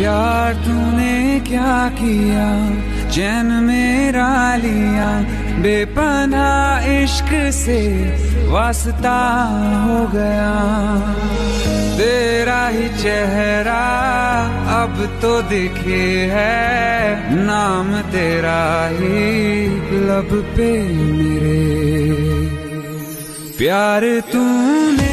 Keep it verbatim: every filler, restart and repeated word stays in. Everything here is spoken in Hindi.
यार तूने क्या किया, चैन मेरा लिया, बेपनाह इश्क से वास्ता हो गया। तेरा ही चेहरा अब तो दिखे है, नाम तेरा ही लब पे मेरे। प्यार तूने